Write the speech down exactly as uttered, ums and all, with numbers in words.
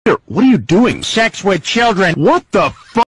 What are you doing? Sex with children. What the fuck?